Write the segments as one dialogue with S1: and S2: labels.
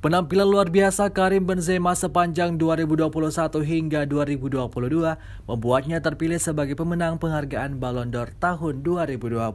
S1: Penampilan luar biasa Karim Benzema sepanjang 2021 hingga 2022 membuatnya terpilih sebagai pemenang penghargaan Ballon d'Or tahun 2022.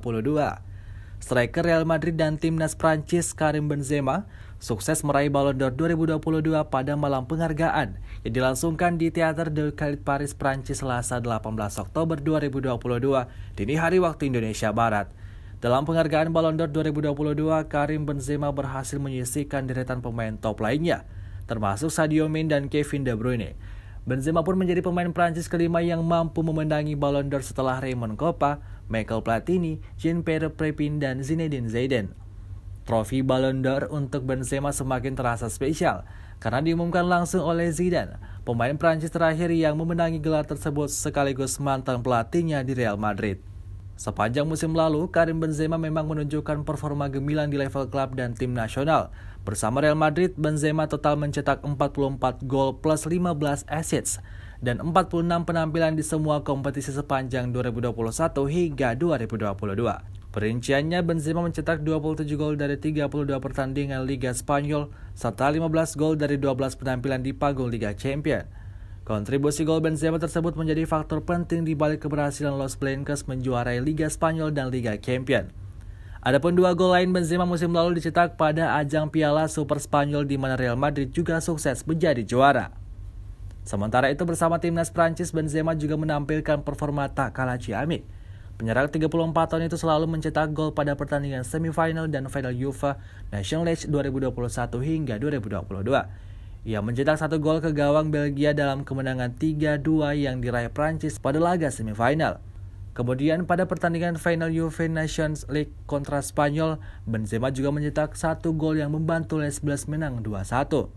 S1: Striker Real Madrid dan timnas Prancis Karim Benzema sukses meraih Ballon d'Or 2022 pada malam penghargaan yang dilangsungkan di Théâtre de l'Arc Paris, Prancis Selasa 18 Oktober 2022 dini hari waktu Indonesia Barat. Dalam penghargaan Ballon d'Or 2022, Karim Benzema berhasil menyisihkan deretan pemain top lainnya, termasuk Sadio Mane dan Kevin De Bruyne. Benzema pun menjadi pemain Prancis kelima yang mampu memenangi Ballon d'Or setelah Raymond Kopa, Michael Platini, Jean-Pierre Papin, dan Zinedine Zidane. Trofi Ballon d'Or untuk Benzema semakin terasa spesial karena diumumkan langsung oleh Zidane, pemain Prancis terakhir yang memenangi gelar tersebut sekaligus mantan pelatihnya di Real Madrid. Sepanjang musim lalu, Karim Benzema memang menunjukkan performa gemilang di level klub dan tim nasional. Bersama Real Madrid, Benzema total mencetak 44 gol plus 15 assists dan 46 penampilan di semua kompetisi sepanjang 2021 hingga 2022. Perinciannya, Benzema mencetak 27 gol dari 32 pertandingan Liga Spanyol serta 15 gol dari 12 penampilan di panggung Liga Champions. Kontribusi gol Benzema tersebut menjadi faktor penting di balik keberhasilan Los Blancos menjuarai Liga Spanyol dan Liga Champions. Adapun 2 gol lain Benzema musim lalu dicetak pada ajang Piala Super Spanyol di mana Real Madrid juga sukses menjadi juara. Sementara itu bersama timnas Prancis, Benzema juga menampilkan performa tak kalah ciamik. Penyerang 34 tahun itu selalu mencetak gol pada pertandingan semifinal dan final UEFA Nations League 2021 hingga 2022. Ia mencetak 1 gol ke gawang Belgia dalam kemenangan 3-2 yang diraih Prancis pada laga semifinal. Kemudian pada pertandingan final UEFA Nations League kontra Spanyol, Benzema juga mencetak 1 gol yang membantu Les Bleus menang 2-1.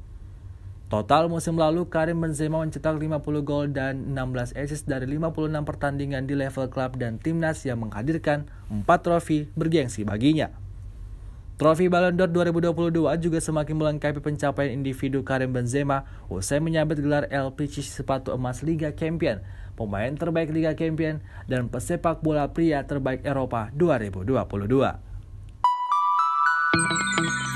S1: Total musim lalu, Karim Benzema mencetak 50 gol dan 16 assist dari 56 pertandingan di level klub dan timnas yang menghadirkan 4 trofi bergengsi baginya. Trofi Ballon d'Or 2022 juga semakin melengkapi pencapaian individu Karim Benzema usai menyabet gelar LPC sepatu emas Liga Champions, pemain terbaik Liga Champions, dan pesepak bola pria terbaik Eropa 2022.